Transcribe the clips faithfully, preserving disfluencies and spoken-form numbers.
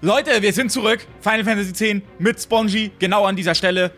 Leute, wir sind zurück. Final Fantasy X mit Spongy, genau an dieser Stelle.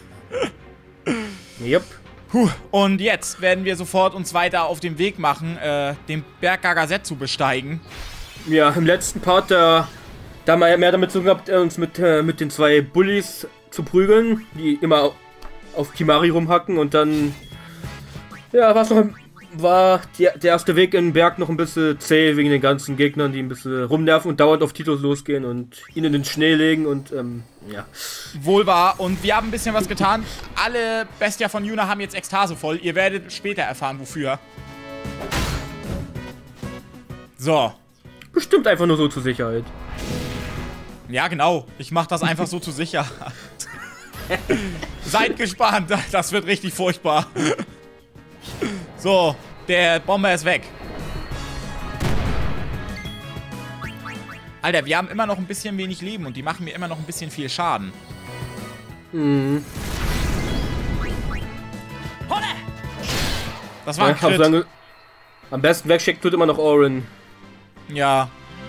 Jupp. Puh. Und jetzt werden wir sofort uns weiter auf den Weg machen, äh, den Berg Gagazet zu besteigen. Ja, im letzten Part, da, da haben wir mehr damit zu tun gehabt, uns mit, äh, mit den zwei Bullies zu prügeln, die immer auf Kimahri rumhacken und dann, ja, war's noch, war die, der erste Weg in den Berg noch ein bisschen zäh wegen den ganzen Gegnern, die ein bisschen rumnerven und dauernd auf Titus losgehen und ihn in den Schnee legen und, ähm, ja. Wohl wahr. Und wir haben ein bisschen was getan. Alle Bestia von Yuna haben jetzt Ekstase voll. Ihr werdet später erfahren, wofür. So. Bestimmt einfach nur so zur Sicherheit. Ja, genau. Ich mach das einfach so zur Sicherheit. Seid gespannt. Das wird richtig furchtbar. So, der Bomber ist weg. Alter, wir haben immer noch ein bisschen wenig Leben und die machen mir immer noch ein bisschen viel Schaden. Mhm. Das war ein ja, Crit. Sagen, am besten wegschickt tut immer noch Auron. Ja.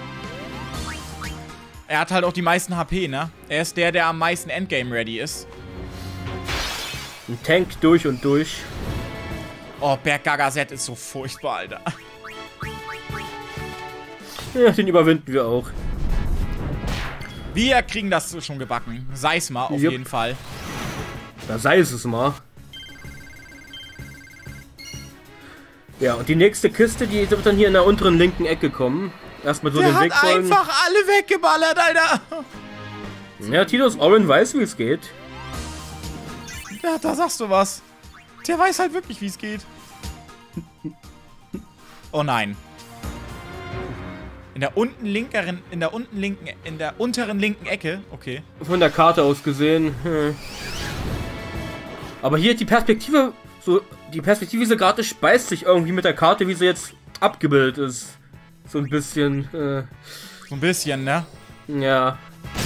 Er hat halt auch die meisten H P, ne? Er ist der, der am meisten Endgame-ready ist. Ein Tank durch und durch. Oh, Berg Gagazet ist so furchtbar, Alter. Ja, den überwinden wir auch. Wir kriegen das schon gebacken. Sei's mal, auf Jupp. jeden Fall. Da sei es mal. Ja, und die nächste Kiste, die wird dann hier in der unteren linken Ecke kommen. Erstmal so Der den hat Weg folgen. einfach alle weggeballert, Alter. Ja, Titus Auron weiß, wie es geht. Ja, da sagst du was. Der weiß halt wirklich, wie es geht. Oh nein. In der unten linkeren, in der unten linken, in der unteren linken Ecke. Okay. Von der Karte aus gesehen. Hm. Aber hier die Perspektive, so die Perspektive, wie sie gerade speist sich irgendwie mit der Karte, wie sie jetzt abgebildet ist. So ein bisschen. Äh, So ein bisschen, ne? ja.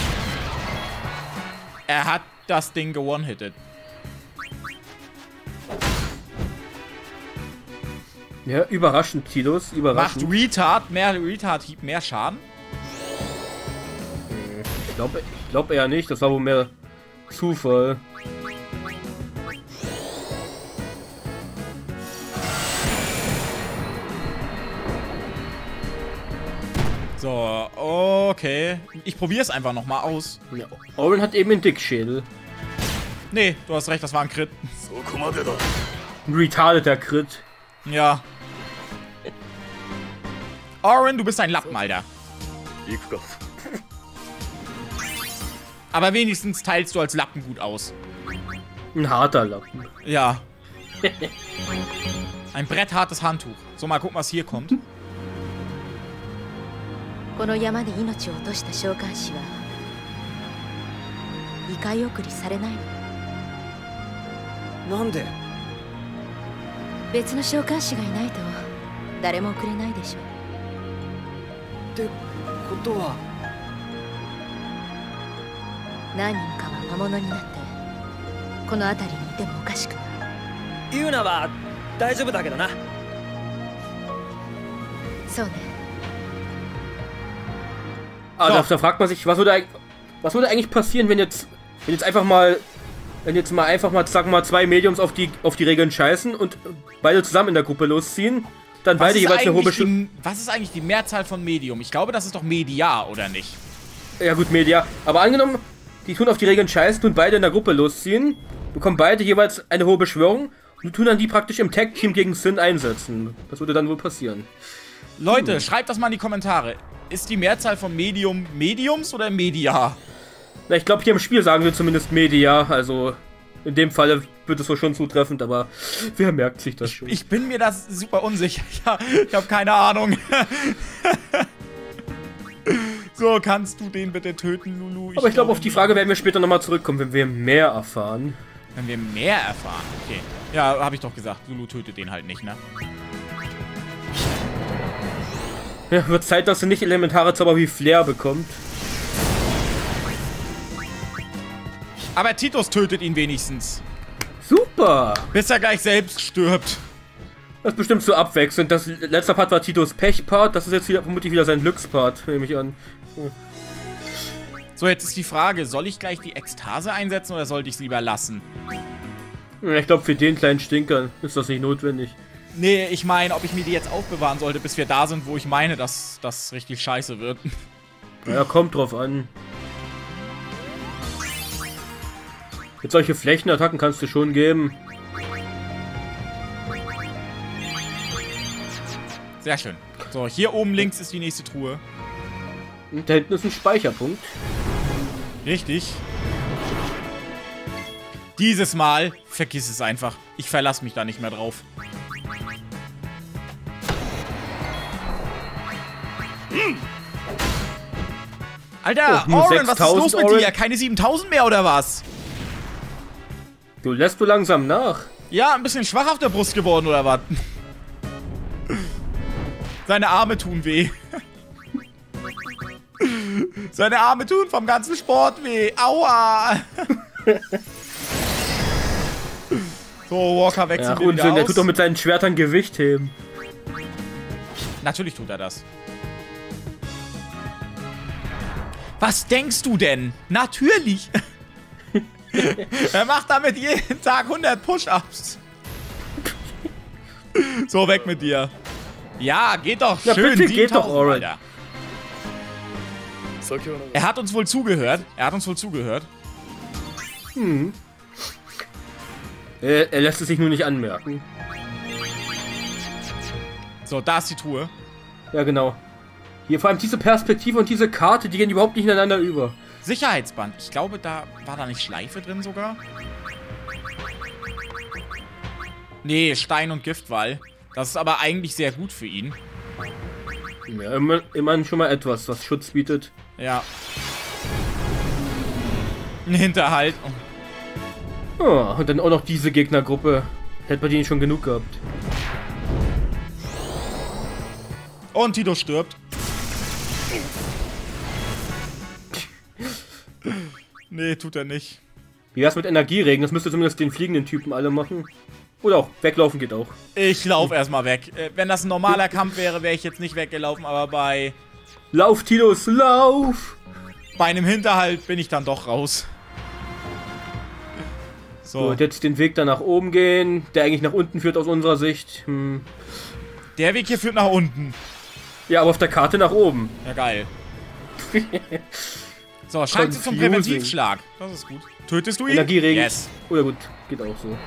Er hat das Ding gewone-hitted. Ja, überraschend, Titus. Überraschend. Macht Retard mehr Retard-Hieb mehr Schaden? Ich glaube ich glaub eher nicht. Das war wohl mehr Zufall. So, okay. Ich probier's einfach nochmal aus. Ja, Auron hat eben einen Dickschädel. Nee, du hast recht, das war ein Crit. Ein retardeter Crit. Ja. Auron, du bist ein Lappen, Alter. Aber wenigstens teilst du als Lappen gut aus. Ein harter Lappen. Ja. Ein bretthartes Handtuch. So, mal gucken, was hier kommt. この山で命を落とした召喚士は異界送りされないの？ なんで？ 別の召喚士がいないと誰も送れないでしょ。 ってことは何人かは魔物になってこの辺りにいてもおかしくない。 ユーナは大丈夫だけどな。 そうね。 Ah, So. da, da fragt man sich, was würde, eig- was würde eigentlich passieren, wenn jetzt, wenn jetzt einfach mal, wenn jetzt mal einfach mal, sagen wir mal, zwei Mediums auf die, auf die Regeln scheißen und beide zusammen in der Gruppe losziehen, dann Was beide ist, jeweils eine hohe eigentlich Bestimmung. die, was ist eigentlich die Mehrzahl von Medium? Ich glaube, das ist doch Media, oder nicht? Ja gut, Media. Aber angenommen, die tun auf die Regeln scheißen, tun beide in der Gruppe losziehen, bekommen beide jeweils eine hohe Beschwörung und tun dann die praktisch im Tag-Team gegen Sin einsetzen. Das würde dann wohl passieren. Leute, Hm. schreibt das mal in die Kommentare. Ist die Mehrzahl von Medium Mediums oder Media? Na, ich glaube, hier im Spiel sagen wir zumindest Media, also in dem Fall wird es wohl schon zutreffend, aber wer merkt sich das schon? Ich bin mir das super unsicher. Ja, ich habe keine Ahnung. So, kannst du den bitte töten, Lulu? aber ich glaube, auf die Frage werden wir später nochmal zurückkommen, wenn wir mehr erfahren. Wenn wir mehr erfahren. Okay. Ja, habe ich doch gesagt. Lulu tötet den halt nicht, ne? Ja, wird Zeit, dass er nicht elementare Zauber wie Flair bekommt. Aber Titus tötet ihn wenigstens. Super! Bis er gleich selbst stirbt. Das ist bestimmt so abwechselnd. Das letzte Part war Titus Pech-Part, das ist jetzt wieder, vermutlich wieder sein Glückspart, nehme ich an. Hm. So, jetzt ist die Frage, soll ich gleich die Ekstase einsetzen oder sollte ich es lieber lassen? Ich glaube, für den kleinen Stinker ist das nicht notwendig. Nee, ich meine, ob ich mir die jetzt aufbewahren sollte, bis wir da sind, wo ich meine, dass das richtig scheiße wird. Ja, kommt drauf an. Jetzt solche Flächenattacken kannst du schon geben. Sehr schön. So, hier oben links ist die nächste Truhe. Und da hinten ist ein Speicherpunkt. Richtig. Dieses Mal vergiss es einfach. Ich verlasse mich da nicht mehr drauf. Hm. Alter, Oh, nur Auron, was ist los mit Auron? dir? Keine siebentausend mehr oder was? Du lässt du langsam nach. Ja, ein bisschen schwach auf der Brust geworden oder was? Seine Arme tun weh. Seine Arme tun vom ganzen Sport weh. Aua. So, Walker wechselt Ach, wieder Unsinn, der aus. tut doch mit seinen Schwertern Gewicht heben. Natürlich tut er das. Was denkst du denn? Natürlich. Er macht damit jeden Tag hundert Push-Ups. So, weg mit dir. Ja, geht doch. Ja, Schön, bitte, geht doch, siebentausend, Auron. Alter. Er hat uns wohl zugehört. Er hat uns wohl zugehört. Hm. Er, er lässt es sich nur nicht anmerken. So, da ist die Truhe. Ja, genau. Hier vor allem diese Perspektive und diese Karte, die gehen überhaupt nicht ineinander über. Sicherheitsband. Ich glaube, da war da nicht Schleife drin sogar. Nee, Stein- und Giftwall. Das ist aber eigentlich sehr gut für ihn. Ja, immer, immerhin schon mal etwas, was Schutz bietet. Ja. Ein Hinterhalt. Oh. Oh, und dann auch noch diese Gegnergruppe. Hätte man die nicht schon genug gehabt. Und Tito stirbt. Nee, tut er nicht. Wie wär's mit Energieregen? Das müsste zumindest den fliegenden Typen alle machen. Oder auch weglaufen geht auch. Ich lauf erstmal weg. Äh, wenn das ein normaler Kampf wäre, wäre ich jetzt nicht weggelaufen, aber bei, Lauf, Tilos, lauf! bei einem Hinterhalt bin ich dann doch raus. So, So, und jetzt den Weg da nach oben gehen, der eigentlich nach unten führt aus unserer Sicht. Hm. der Weg hier führt nach unten. Ja, aber auf der Karte nach oben. Ja, geil. So, Chance zum Confusing. Präventivschlag. Das ist gut. Tötest du ihn? Energieregen. Yes. Oder gut, geht auch so.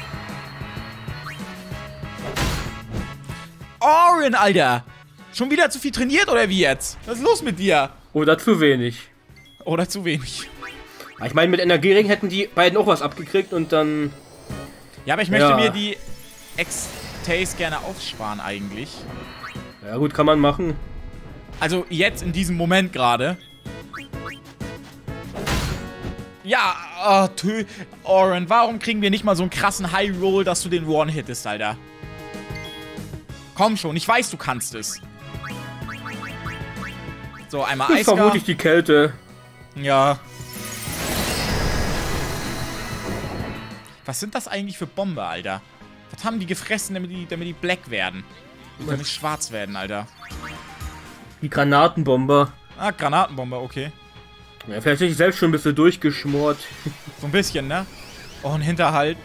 Auron, Alter! Schon wieder zu viel trainiert oder wie jetzt? Was ist los mit dir? Oder zu wenig. Oder zu wenig? Ich meine, mit Energieregen hätten die beiden auch was abgekriegt und dann... Ja, aber ich möchte Ja. mir die X-Tays gerne aufsparen eigentlich. Ja gut, kann man machen. Also jetzt in diesem Moment gerade. Ja, oh, tö. Auron, warum kriegen wir nicht mal so einen krassen High Roll, dass du den One-Hittest, Alter? Komm schon, ich weiß, du kannst es. So, einmal Das ist Eisgar. vermutlich die Kälte. Ja. Was sind das eigentlich für Bombe, Alter? Was haben die gefressen, damit die, damit die black werden? Damit die schwarz werden, Alter. Die Granatenbomber. Ah, Granatenbombe, okay. Ja, vielleicht sich selbst schon ein bisschen durchgeschmort. So ein bisschen, ne? Oh, ein Hinterhalt.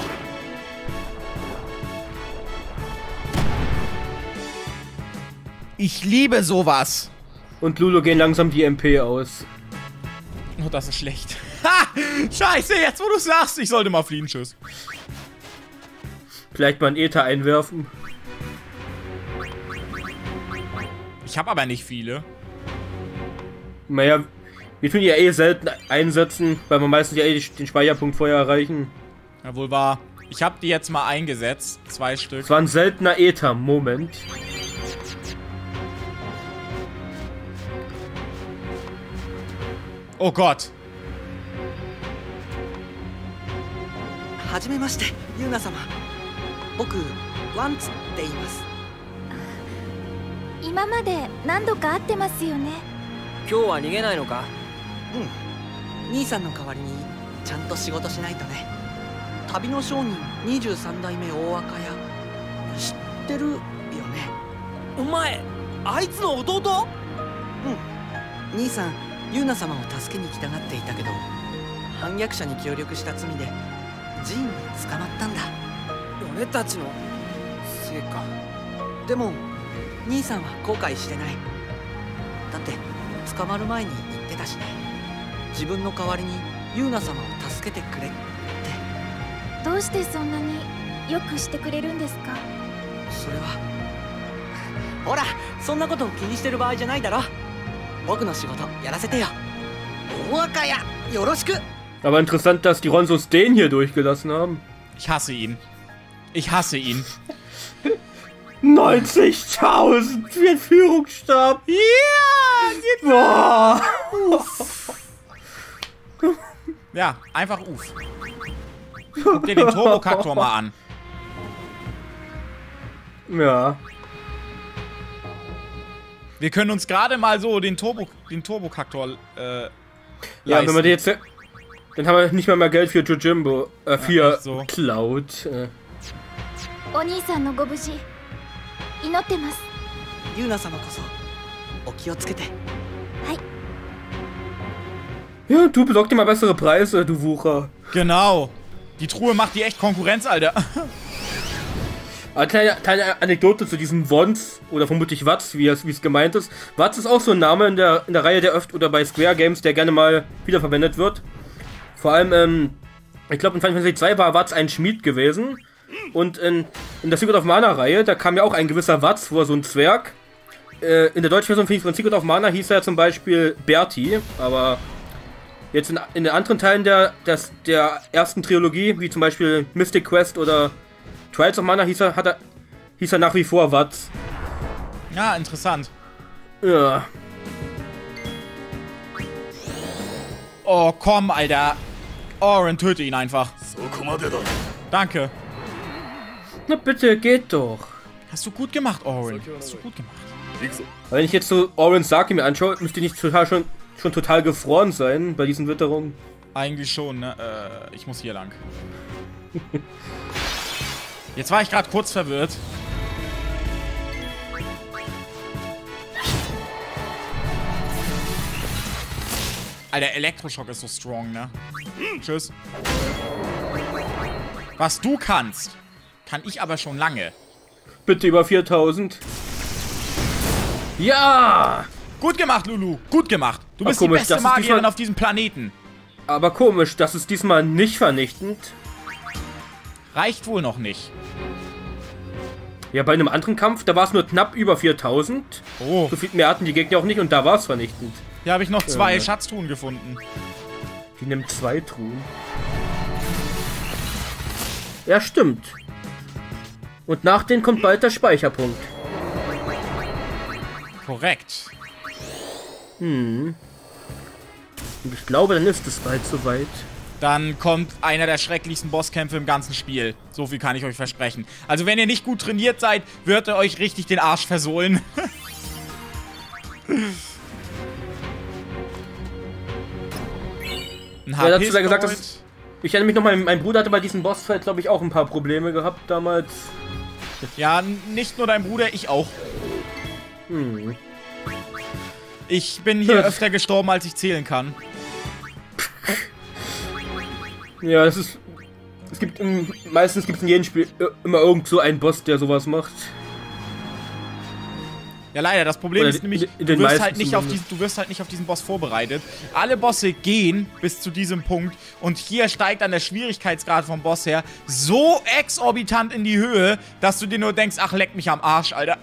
Ich liebe sowas. Und Lulu gehen langsam die M P aus. Oh, das ist schlecht. Ha! Scheiße, jetzt wo du sagst, ich sollte mal fliehen, tschüss. Vielleicht mal einen Äther einwerfen. Ich habe aber nicht viele. Naja, wir tun die ja eh selten einsetzen, weil wir meistens ja eh den Speicherpunkt vorher erreichen. Ja, wohl wahr. Ich habe die jetzt mal eingesetzt. Zwei Stück. Es war ein seltener Äther, Moment. Oh Gott. はじめましてユーナ様僕ワンツって言います。 今まで何度か会ってますよね。 今日は逃げないのか？うん兄さんの代わりにちゃんと仕事しないとね。旅の商人にじゅうさん代目大赤屋知ってるよね。お前あいつの弟？うん兄さんユーナ様を助けに来たがっていたけど、反逆者に協力した罪でジーンに捕まったんだ。 俺たちのせいか。 でも兄さんは後悔してない。だって捕まる前に言ってたしね。自分の代わりにユーナ様を助けてくれって。 どうしてそんなによくしてくれるんですか？ それはほら、そんなことを気にしてる場合じゃないだろ。僕の仕事やらせてよ。大赤屋よろしく。 Aber interessant, dass die Ronsos den hier durchgelassen haben. Ich hasse ihn. Ich hasse ihn. neunzigtausend für den Führungsstab. Ja! Boah. Ja, einfach uff. Guck dir den Turbokaktor mal an. Ja. Wir können uns gerade mal so den Turbo, den Turbokaktor äh, Ja, leisten. wenn wir die jetzt... Dann haben wir nicht mal mehr Geld für Jojimbo. Äh, für Ja, echt so. Cloud. Äh. お兄さんのご無事祈ってます。 ユーナ様こそお気をつけて。 はい。 Ja, du besorg dir mal bessere Preise, du Wucher. Genau. Die Truhe macht die echt Konkurrenz, Alter. Eine kleine, kleine Anekdote zu diesem Wons, oder vermutlich Watz, wie es, wie es gemeint ist. Watz ist auch so ein Name in der, in der Reihe der öfter oder bei Square Games, der gerne mal wiederverwendet wird. Vor allem, ähm, ich glaube in Final Fantasy zwei war Watz ein Schmied gewesen. Und in, in der Secret of Mana Reihe, da kam ja auch ein gewisser Watz vor, so ein Zwerg. Äh, in der deutschen Version von Secret of Mana hieß er zum Beispiel Berti, aber jetzt in, in den anderen Teilen der, des, der ersten Trilogie, wie zum Beispiel Mystic Quest oder Trials of Mana, hieß er, hat er, hieß er nach wie vor Watz. Ja, interessant. Ja. Oh, komm, Alter. Oren, töte ihn einfach. Danke. Na bitte, geht doch. Hast du gut gemacht, Oren. Hast du gut gemacht. Wenn ich jetzt so Oren Saki mir anschaue, müsste die nicht total schon, schon total gefroren sein bei diesen Witterungen. Eigentlich schon, ne? Äh, ich muss hier lang. Jetzt war ich gerade kurz verwirrt. Alter, Elektroschock ist so strong, ne? Tschüss. Was du kannst, kann ich aber schon lange. Bitte über viertausend. Ja! Gut gemacht, Lulu. Gut gemacht. Du bist Ach, komisch, die beste das ist Magierin diesmal- auf diesem Planeten. Aber komisch, das ist diesmal nicht vernichtend. Reicht wohl noch nicht. Ja, bei einem anderen Kampf, da war es nur knapp über viertausend. Oh. So viel mehr hatten die Gegner auch nicht und da war es vernichtend. Hier habe ich noch zwei Äh. Schatztruhen gefunden. Die nimmt zwei Truhen. Ja, stimmt. Und nach denen kommt bald der Speicherpunkt. Korrekt. Hm. Und ich glaube, dann ist es bald soweit. Dann kommt einer der schrecklichsten Bosskämpfe im ganzen Spiel. So viel kann ich euch versprechen. Also wenn ihr nicht gut trainiert seid, wird er euch richtig den Arsch versohlen. Ein Ja, dazu sei gesagt, H P-Scout. dass ich erinnere mich noch mal, mein Bruder hatte bei diesem Bossfight, glaube ich, auch ein paar Probleme gehabt damals. Ja, n- nicht nur dein Bruder, ich auch. Hm. Ich bin hier Ja. öfter gestorben, als ich zählen kann. Ja, das ist... Es gibt im, meistens gibt es in jedem Spiel äh, immer irgend so einen Boss, der sowas macht. Ja, leider. Das Problem Oder ist nämlich, in du den wirst, meisten halt nicht auf zumindest. diesen, du wirst halt nicht auf diesen Boss vorbereitet. Alle Bosse gehen bis zu diesem Punkt und hier steigt dann der Schwierigkeitsgrad vom Boss her so exorbitant in die Höhe, dass du dir nur denkst, ach, leck mich am Arsch, Alter.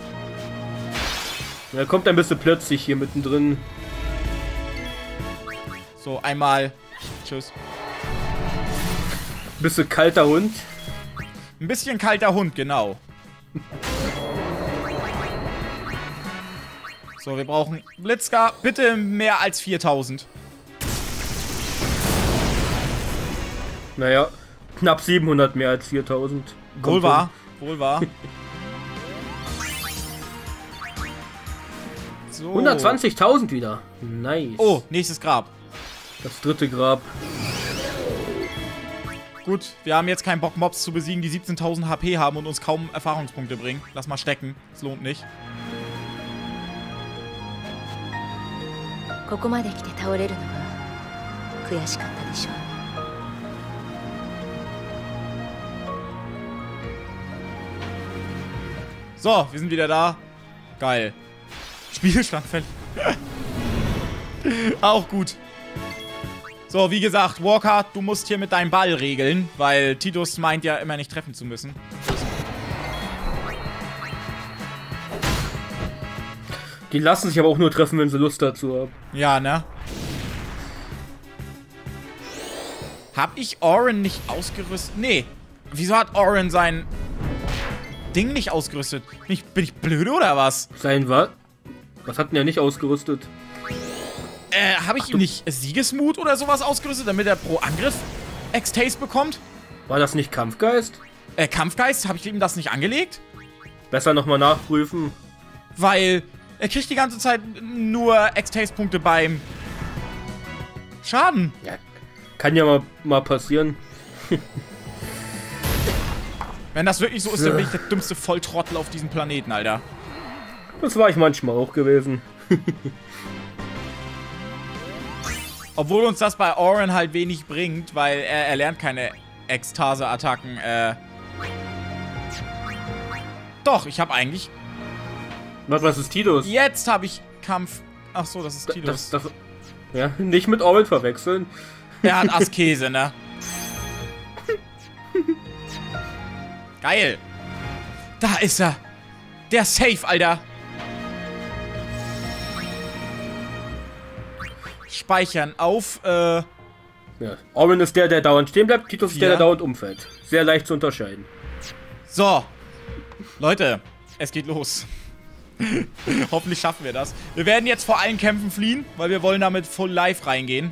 Er kommt ein bisschen plötzlich hier mittendrin. So, einmal. Tschüss. Bisschen kalter Hund. Ein bisschen kalter Hund, genau. So, wir brauchen Blitzka. Bitte mehr als viertausend. Naja, knapp siebenhundert mehr als viertausend. Wohl Kommt wahr. Wohl wahr. So. hundertzwanzigtausend wieder. Nice. Oh, nächstes Grab. Das dritte Grab. Gut, wir haben jetzt keinen Bock, Mobs zu besiegen, die siebzehntausend H P haben und uns kaum Erfahrungspunkte bringen. Lass mal stecken. Es lohnt nicht. ここまで来て倒れるのが悔しかったでしょう。 So, wir sind wieder da. Geil. Spielstand fällig. Auch gut. So, wie gesagt, Walker, du musst hier mit deinem Ball regeln, weil Tidus meint ja immer nicht treffen zu müssen. Die lassen sich aber auch nur treffen, wenn sie Lust dazu haben. Ja, ne? Hab ich Auron nicht ausgerüstet? Nee. Wieso hat Auron sein Ding nicht ausgerüstet? Bin ich, bin ich blöd oder was? Sein was? Was hat denn er nicht ausgerüstet? Äh, habe ich ihm nicht Siegesmut oder sowas ausgerüstet, damit er pro Angriff X-Taste bekommt? War das nicht Kampfgeist? Äh, Kampfgeist? Habe ich ihm das nicht angelegt? Besser nochmal nachprüfen. Weil er kriegt die ganze Zeit nur X-Taste-Punkte beim Schaden. Ja, kann ja mal, mal passieren. Wenn das wirklich so ist, dann bin ich der dümmste Volltrottel auf diesem Planeten, Alter. Das war ich manchmal auch gewesen. Obwohl uns das bei Auron halt wenig bringt, weil er, er lernt keine Ekstase-Attacken. Äh Doch, ich habe eigentlich... Was, was ist Tidus? Jetzt habe ich Kampf... Ach so, das ist Tidus. Das, das, ja, nicht mit Auron verwechseln. Er hat Askese, ne? Geil. Da ist er. Der Safe, Alter. Speichern auf, äh... Ja. Auron ist der, der dauernd stehen bleibt. Tidus ist der, der dauernd umfällt. Sehr leicht zu unterscheiden. So. Leute, es geht los. Hoffentlich schaffen wir das. Wir werden jetzt vor allen Kämpfen fliehen, weil wir wollen damit full live reingehen.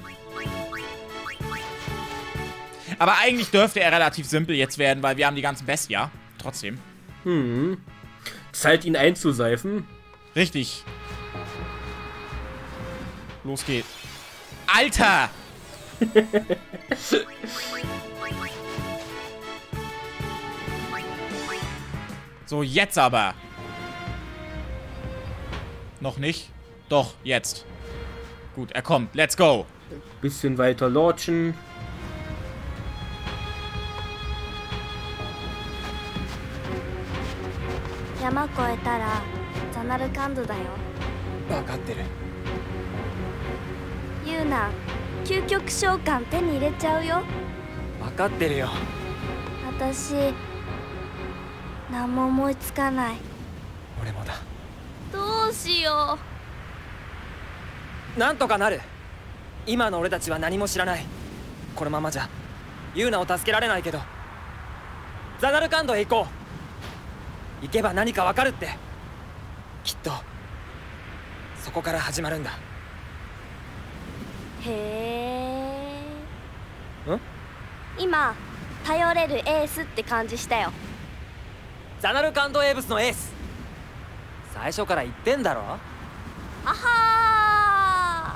Aber eigentlich dürfte er relativ simpel jetzt werden, weil wir haben die ganzen Bestia. Trotzdem. Hm. Zeit, ihn einzuseifen. Richtig. Los geht's. Alter! So, jetzt aber. Noch nicht? Doch, jetzt. Gut, er kommt. Let's go. Bisschen weiter launchen. Yama 越えたらザナルカンドだよ。 分かってる。 ユーナ、究極召喚手に入れちゃうよ。 分かってるよ。 私、何も思いつかない。 俺もだ。 どうしよう。なんとかなる。今の俺たちは何も知らない。このままじゃユーナを助けられないけど、ザナルカンドへ行こう。行けば何かわかるって。きっとそこから始まるんだ。 へえ。 ん？ 今頼れるエースって感じしたよ。 ザナルカンドエーブスのエース。最初から言ってんだろ。 あは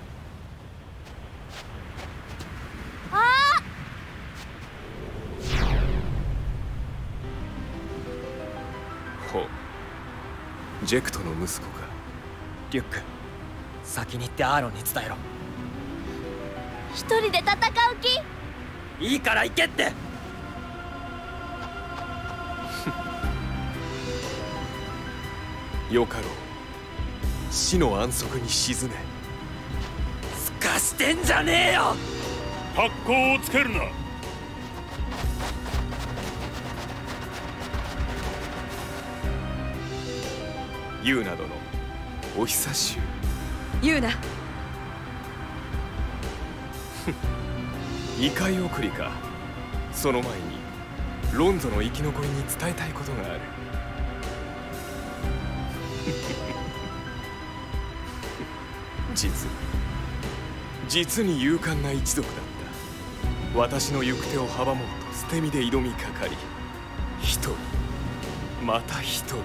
ー。あほう。ジェクトの息子か。 リュック、先に行ってアーロンに伝えろ。 一人で戦う気？ いいから行けって。 よかろう。死の安息に沈め。 すかしてんじゃねえよ。 格好をつけるな。 ユーナ殿、お久しゅう。 ユーナ。 異界送りか。その前にロンゾの生き残りに伝えたいことがある。実に実に勇敢な一族だった。私の行く手を阻もうと捨て身で挑みかかり、一人また一人。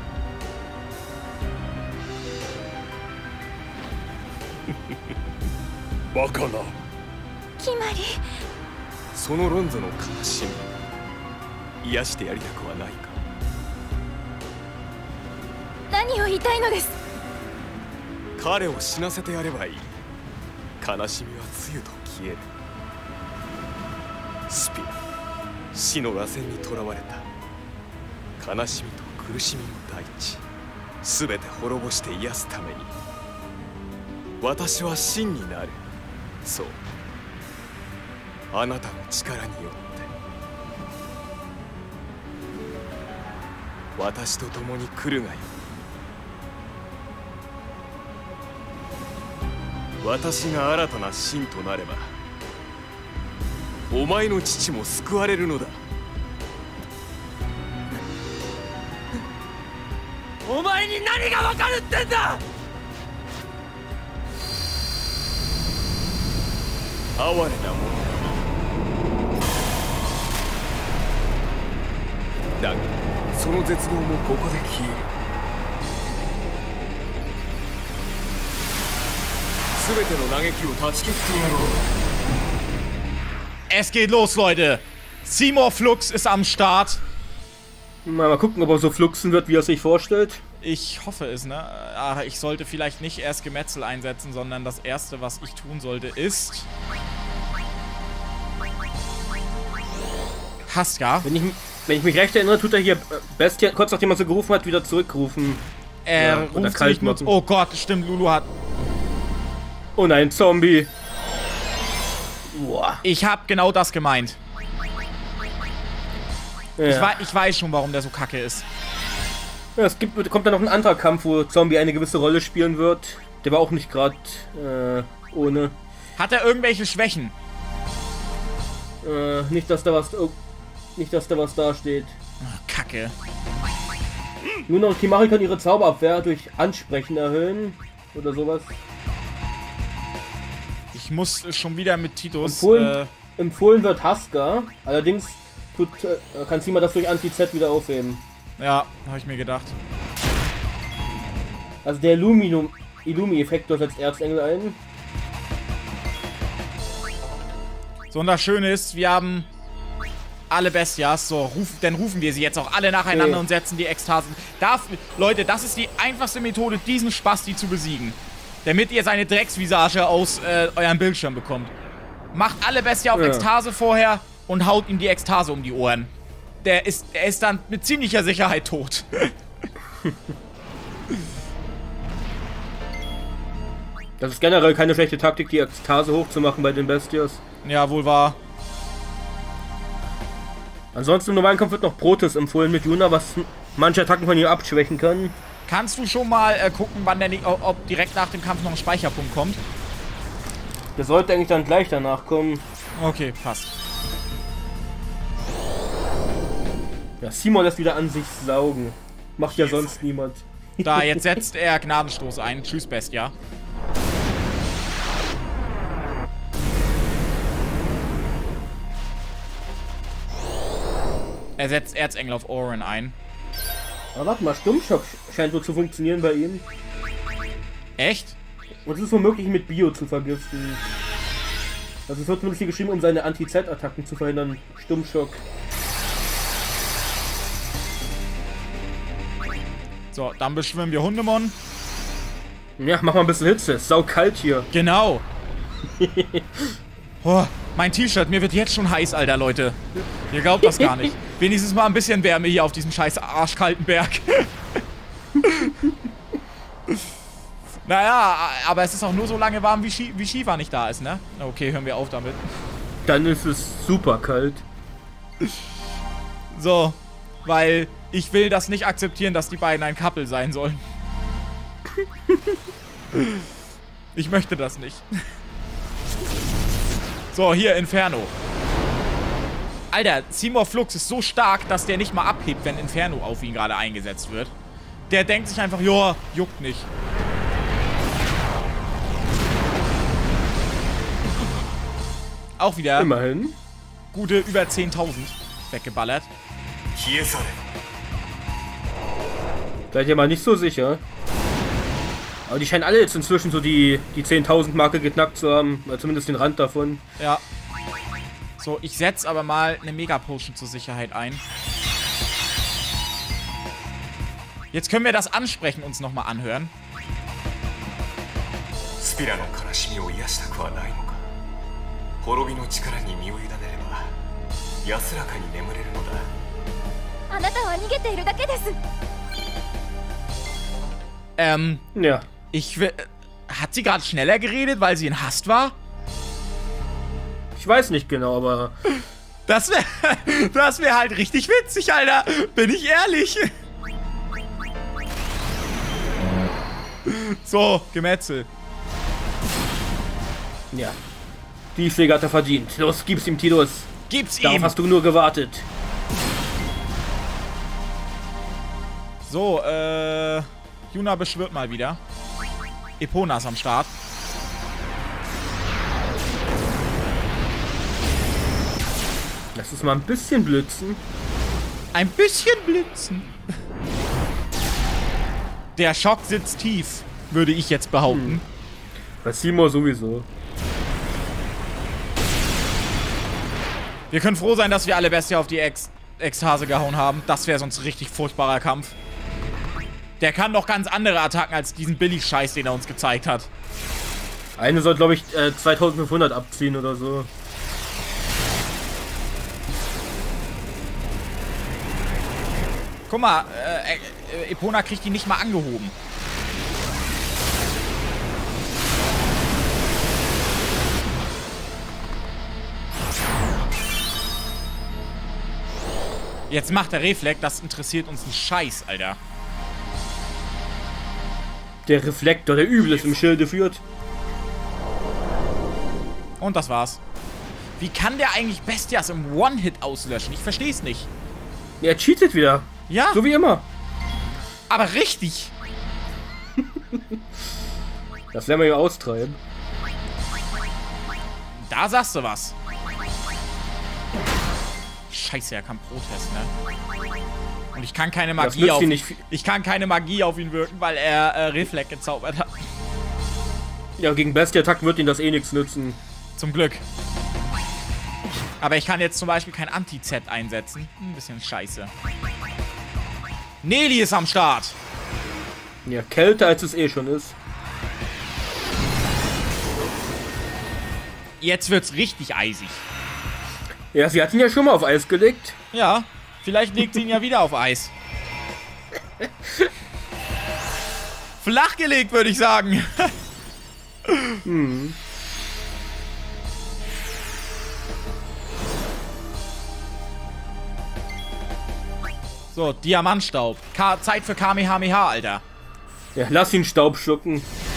バカな。 決まり。 そのロンゾの悲しみ、癒してやりたくはないか。 何を言いたいのです？ 彼を死なせてやればいい。 悲しみはつゆと消える。スピナ、死の螺旋にとらわれた悲しみと苦しみの大地、すべて滅ぼして癒すために私は神になる。そう、あなたの力によって私と共に来るがよ。私が新たな神となればお前の父も救われるのだ。 お前に何がわかるってんだ。 哀れなものだ。だがその絶望もここで消える。全ての嘆きを断ち切ってやろう。 Es geht los, Leute. Seymour Flux ist am Start. Mal, mal gucken, ob er so fluxen wird, wie er sich vorstellt. Ich hoffe es, ne? Aber ich sollte vielleicht nicht erst Gemetzel einsetzen, sondern das Erste, was ich tun sollte, ist... Haska. Wenn ich, wenn ich mich recht erinnere, tut er hier Bestia, kurz nachdem er so gerufen hat, wieder zurückrufen. Er ja, ruft sich nur... Oh Gott, stimmt, Lulu hat... Oh nein, Zombie. Boah. Ich hab genau das gemeint. Ja. Ich, wei ich weiß schon, warum der so kacke ist. Ja, es gibt, kommt dann noch ein anderer Kampf, wo Zombie eine gewisse Rolle spielen wird. Der war auch nicht gerade äh, ohne. Hat er irgendwelche Schwächen? Äh, nicht, dass da was, nicht, dass da was dasteht. Oh, Kacke. Nur noch Kimahri kann ihre Zauberabwehr durch Ansprechen erhöhen oder sowas. Ich muss schon wieder mit Titus. Empfohlen, äh, empfohlen wird Haska. Allerdings tut, äh, kann Sima das durch Anti-Z wieder aufheben. Ja, habe ich mir gedacht. Also der Illumi-Effekt setzt Erzengel ein. So, und das Schöne ist, wir haben alle Bestias. So, ruf, dann rufen wir sie jetzt auch alle nacheinander okay. und setzen die Ekstasen. Darf, Leute, das ist die einfachste Methode, diesen Spasti zu besiegen. Damit ihr seine Drecksvisage aus äh, eurem Bildschirm bekommt. Macht alle Bestia auf ja. Ekstase vorher und haut ihm die Ekstase um die Ohren. Der ist, der ist dann mit ziemlicher Sicherheit tot. Das ist generell keine schlechte Taktik, die Ekstase hochzumachen bei den Bestias. Ja, wohl wahr. Ansonsten im normalen Kampf wird noch Protes empfohlen mit Yuna, was manche Attacken von ihr abschwächen kann. Kannst du schon mal äh, gucken, wann der, ob direkt nach dem Kampf noch ein Speicherpunkt kommt? Der sollte eigentlich dann gleich danach kommen. Okay, passt. Ja, Simon lässt wieder an sich saugen. Macht ja sonst niemand. Da, jetzt setzt er Gnadenstoß ein. Tschüss, Bestia. Er setzt Erzengel auf Oren ein. Aber warte mal, Stummschock scheint so zu funktionieren bei ihm. Echt? Und es ist womöglich mit Bio zu vergiften. Also es wird zumindest hier geschrieben, um seine Anti-Z-Attacken zu verhindern. Stummschock. So, dann beschwimmen wir Hundemon. Ja, mach mal ein bisschen Hitze. Ist sau kalt hier. Genau. Oh, mein T-Shirt, mir wird jetzt schon heiß, Alter, Leute. Ihr glaubt das gar nicht. Wenigstens mal ein bisschen Wärme hier auf diesem scheiß arschkalten Berg. Naja, aber es ist auch nur so lange warm, wie, Sch wie Shiva nicht da ist, ne? Okay, hören wir auf damit. Dann ist es super kalt. So, weil ich will das nicht akzeptieren, dass die beiden ein Couple sein sollen. Ich möchte das nicht. So, hier, Inferno. Alter, Seymour Flux ist so stark, dass der nicht mal abhebt, wenn Inferno auf ihn gerade eingesetzt wird. Der denkt sich einfach, joa, juckt nicht. Auch wieder immerhin gute über zehntausend weggeballert. Seid ihr mal nicht so sicher. Aber die scheinen alle jetzt inzwischen so die, die zehntausend Marke geknackt zu haben. Oder zumindest den Rand davon. Ja. So, ich setze aber mal eine Mega-Potion zur Sicherheit ein. Jetzt können wir das Ansprechen uns nochmal anhören. スピラの悲しみを癒したくはないのか。滅びの力に身を委ねれば安らかに眠れるのだ。 あなたは逃げているだけです。 Ähm, Ja. ich will... Hat sie gerade schneller geredet, weil sie in Hast war? Ich weiß nicht genau, aber... Das wäre das wär halt richtig witzig, Alter. Bin ich ehrlich. So, Gemetzel. Ja. Die Pflege hat er verdient. Los, gib's ihm, Tidus. Gib's Darauf ihm. hast du nur gewartet. So, äh... Yuna beschwört mal wieder. Epona ist am Start. Lass uns mal ein bisschen blitzen. Ein bisschen blitzen. Der Schock sitzt tief, würde ich jetzt behaupten. Hm. Bei Seymour sowieso. Wir können froh sein, dass wir alle Bestie auf die Ex Ekstase gehauen haben. Das wäre sonst ein richtig furchtbarer Kampf. Der kann doch ganz andere Attacken als diesen Billig-Scheiß, den er uns gezeigt hat. Eine soll, glaube ich, äh, zweitausendfünfhundert abziehen oder so. Guck mal, äh, äh, Epona kriegt die nicht mal angehoben. Jetzt macht der Reflex, das interessiert uns einen Scheiß, Alter. Der Reflektor, der Übles im Schilde führt. Und das war's. Wie kann der eigentlich Bestias im One-Hit auslöschen? Ich versteh's nicht. Er cheatet wieder. Ja, So wie immer. aber richtig. Das werden wir ja austreiben. Da sagst du was. Scheiße, er kann Protest, ne? Und ich kann keine Das Magie nützt auf ihn ihn. nicht viel. Ich kann keine Magie auf ihn wirken, weil er äh, Reflex gezaubert hat. Ja, gegen Bestie-Attacken wird ihn das eh nichts nützen. Zum Glück. Aber ich kann jetzt zum Beispiel kein Anti-Z einsetzen. Ein bisschen scheiße. Nelly ist am Start. Ja, kälter als es eh schon ist. Jetzt wird's richtig eisig. Ja, sie hat ihn ja schon mal auf Eis gelegt. Ja, vielleicht legt sie ihn ja wieder auf Eis. Flachgelegt, würde ich sagen. Hm. So, Diamantstaub. Ka Zeit für Kamehameha, Alter. Ja, lass ihn Staub schlucken.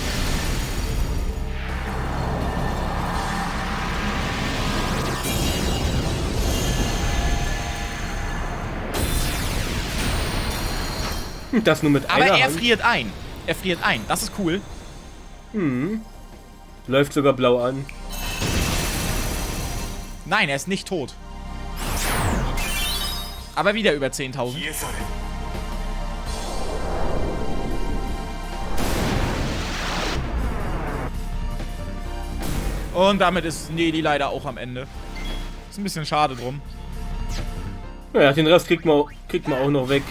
Das nur mit Aber einer er Hand. friert ein. Er friert ein. Das ist cool. Hm. Läuft sogar blau an. Nein, er ist nicht tot. Aber wieder über zehntausend. Und damit ist Nelly leider auch am Ende. Ist ein bisschen schade drum. Ja, den Rest kriegt man, kriegt man auch noch weg.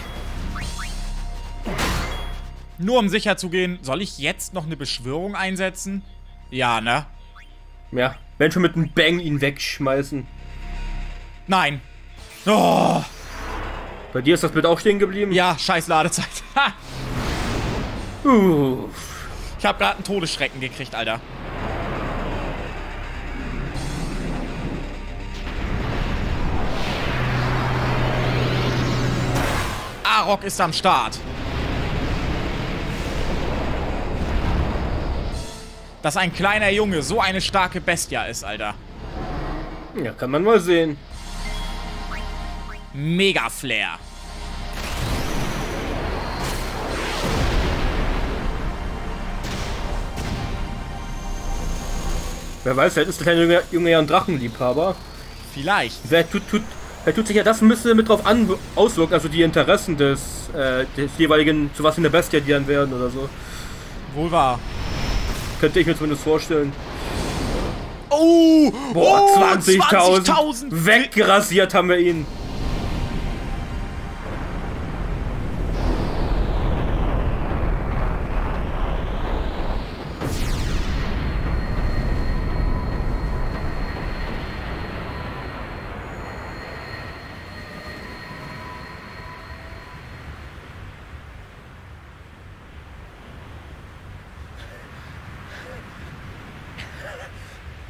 Nur um sicher zu gehen, soll ich jetzt noch eine Beschwörung einsetzen? Ja, ne? Ja, wenn schon mit einem Bang ihn wegschmeißen. Nein. Oh. Bei dir ist das Bild auch stehen geblieben? Ja, scheiß Ladezeit. Ha. Uh. Ich habe gerade einen Todesschrecken gekriegt, Alter. Arok ist am Start. Dass ein kleiner Junge so eine starke Bestia ist, Alter. Ja, kann man mal sehen. Mega Flair. Wer weiß, vielleicht ist der kleine Junge, Junge ja ein Drachenliebhaber. Vielleicht. Wer tut, tut, wer tut sich ja das ein bisschen mit drauf an, auswirken, also die Interessen des, äh, des jeweiligen, zu was in der Bestie die dann werden oder so. Wohl wahr. Könnte ich mir zumindest vorstellen. Oh! Boah, oh, zwanzigtausend. zwanzigtausend. Wegrasiert haben wir ihn.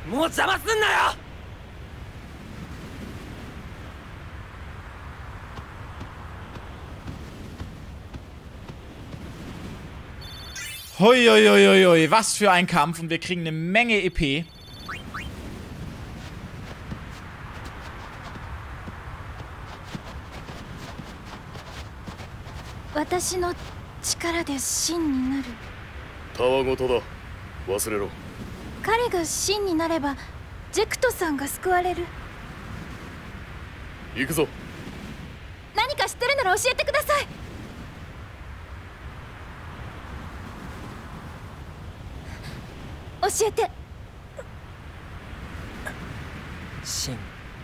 もう邪魔すんなよ。 Hoi, hoi, hoi, hoi, hoi, was für ein Kampf und wir kriegen eine Menge E P. 私の力で神になる。 たわごとだ。忘れろ。 彼が神になればジェクトさんが救われる。 行くぞ。 何か知ってるなら教えてください。教えて。 神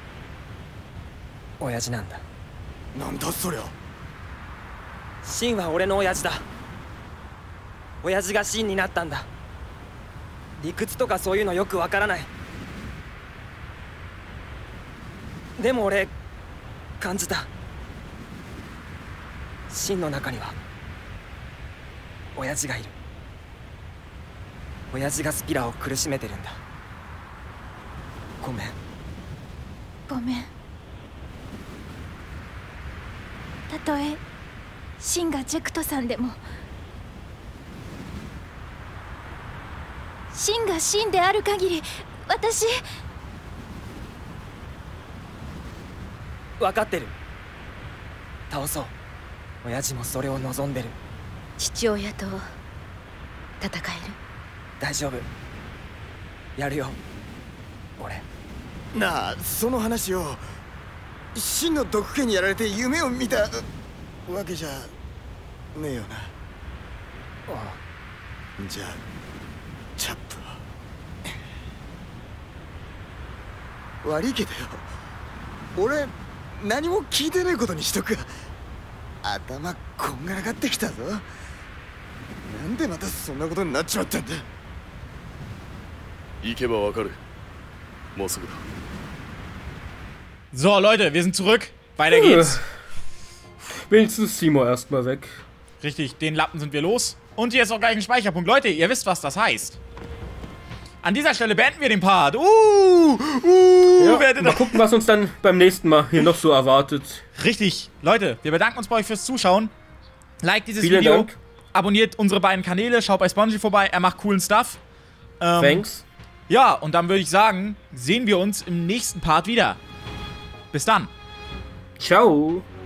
親父なんだ。 なんだそりゃ。 神は俺の親父だ。親父が神になったんだ。理屈とかそういうのよくわからない。でも俺感じた。神の中には親父がいる。親父がスピラを苦しめてるんだ。ごめん。 ごめん。たとえ神がジェクトさんでも、神が神である限り私。 分かってる。倒そう。親父もそれを望んでる。 父親と戦える？ 大丈夫。やるよ俺。 なあ、その話を真の毒気にやられて夢を見たわけじゃねえよな。 ああ。 じゃあチャップは悪いけどよ、俺何も聞いてないことにしとく。頭こんがらがってきたぞ。なんでまたそんなことになっちまったんだ。 行けばわかる。もうすぐだ。 So, Leute, wir sind zurück. Weiter geht's. Wenigstens Seymour erstmal weg. Richtig, den Lappen sind wir los. Und hier ist auch gleich ein Speicherpunkt. Leute, ihr wisst, was das heißt. An dieser Stelle beenden wir den Part. Uh, uh, ja, werdet mal gucken, was uns dann beim nächsten Mal hier noch so erwartet. Richtig. Leute, wir bedanken uns bei euch fürs Zuschauen. Like dieses Vielen Video. Dank. Abonniert unsere beiden Kanäle. Schaut bei Spongy vorbei. Er macht coolen Stuff. Ähm, Thanks. Ja, und dann würde ich sagen, sehen wir uns im nächsten Part wieder. Bis dann. Ciao.